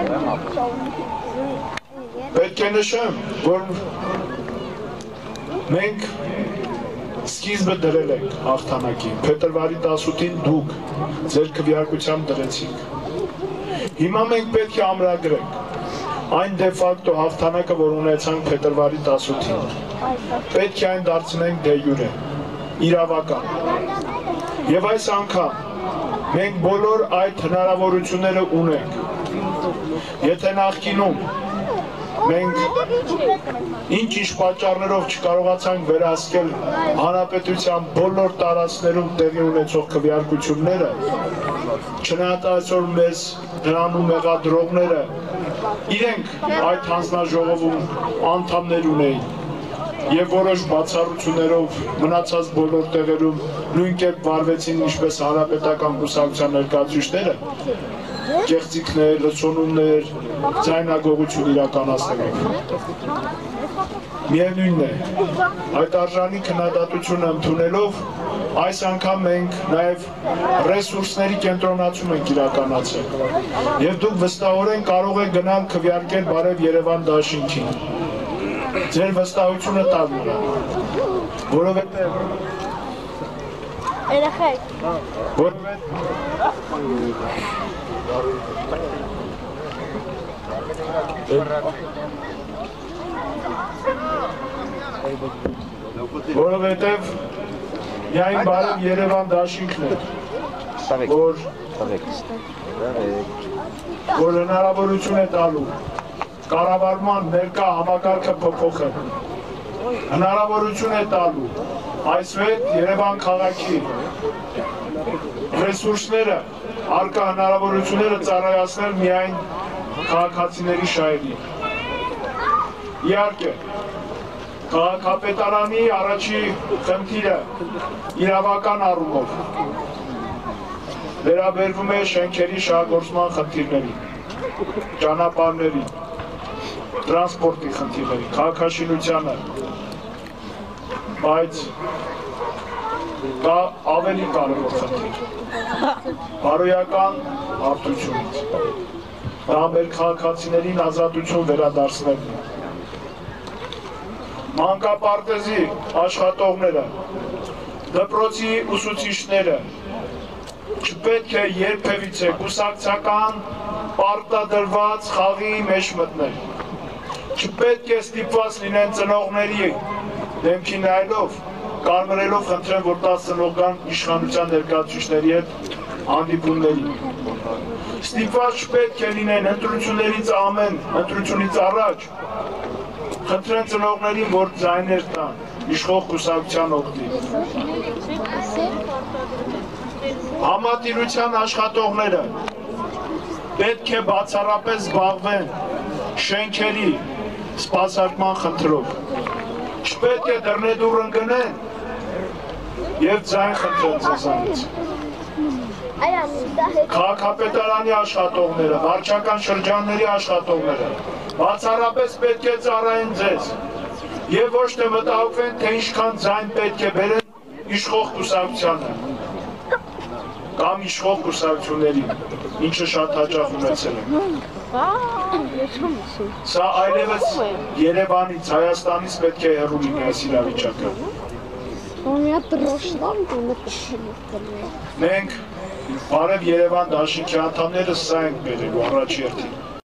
Պետք է նշեմ, որ մենք սկիզբը դրել ենք հաղթանակի, փետրվարի 18-ին դուք ձեր քվեարկությամբ դրեցիք։ Հիմա մենք պետք է ամրագրենք այն դե ֆակտո հաղթանակը, որ ունեցանք փետրվարի 18-ին, պետք է այն դարձնենք դե յուրե, իրավական։ Եվ այս անգամ մենք բոլոր այդ հնարավորությունները ունենք։ Եթե նախկինում մենք ինչ-ինչ պատճառներով չկարողացանք վերահսկել հանրապետության բոլոր տարածքներում տեղի ունեցող քվեարկությունները, չնայած որ մեզ դրանում մեղադրողները իրենք այդ հանձնաժողովում անդամներ ունեին եւ որոշ բացառություններով մնացած բոլոր տեղերում նույն կերպ վարվեցին ինչպես հանրապետական կուսակցության ներկայացուցիչները, կեղծիքներ, լցոնումներ, ձայնագողություն իրականացնելով։ Միևնույնն է, այդ արժանի քննադատությունը ընդունելով, այս անգամ մենք նաև ռեսուրսների կենտրոնացում ենք իրականացել։ Եվ դուք վստահորեն կարող եք գնալ քվեարկել բարև Երևան դաշինքին։ Ձեր վստահությունը տալ նրա, որովհետև որովհետև միայն բարև Երևան դաշինքն է, որ հնարավորություն է տալու կառավարման ներկա համակարգը փոփոխել, հնարավորություն է տալու այսվետ Երևան քաղաքի ռեսուրսները, առկա հնարավորությունները ծառայացնել միայն քաղաքացիների շահերին։ Իհարկե, քաղաքապետարանի առաջի խնդիրը իրավական առումով վերաբերվում է շենքերի շահագործման խնդիրներին, ճանապարհներին, տրանսպորտի խնդիրներին, քաղաքաշինությանը, բայց կա ավելի կարևոր խնդիր, բարոյական հարթությունից, դա մեր քաղաքացիներին ազատություն վերադարձնելն է։ Մանկապարտեզի աշխատողները, դպրոցի ուսուցիչները չպետք է երբևիցե կուսակցական պարտադրված խաղի մեջ մտնել, չպետք է ստիպված լինեն ծնողների դեմքի նայելով, կարմրելով խնդրեն, որ 10 ծնող գան իշխանության ներկայացուցիչների հետ հանդիպումների։ Ստիպված չպետք է լինեն ընտրությունից առաջ խնդրեն ծնողներին, որ ձայներ տան իշխող կուսակցության օգտին։ Համատիրության աշխատողները պետք է բացառապես զբաղվեն շենքերի սպասարկման խնդրով։ Չպետք է դռնեդուռ ընկնեն և ձայն խնդրեն ձեզանից։ Քաղաքապետարանի աշխատողները, վարչական շրջանների աշխատողները բացառապես պետք է ծառայեն ձեզ և ոչ թե մտահոգվեն, թե ինչքան ձայն պետք է բերեն իշխող կուսակցությանը կամ իշխող կուսակցություններին, ինչը շատ հաճախ ունեցել են։ Սա այլևս Երևանից, Հայաստանից պետք է հեռու լինի այս իրավիճակը։ Մենք բարև Երևան դաշինքի անդամները սա ենք բերելու առաջ երթին։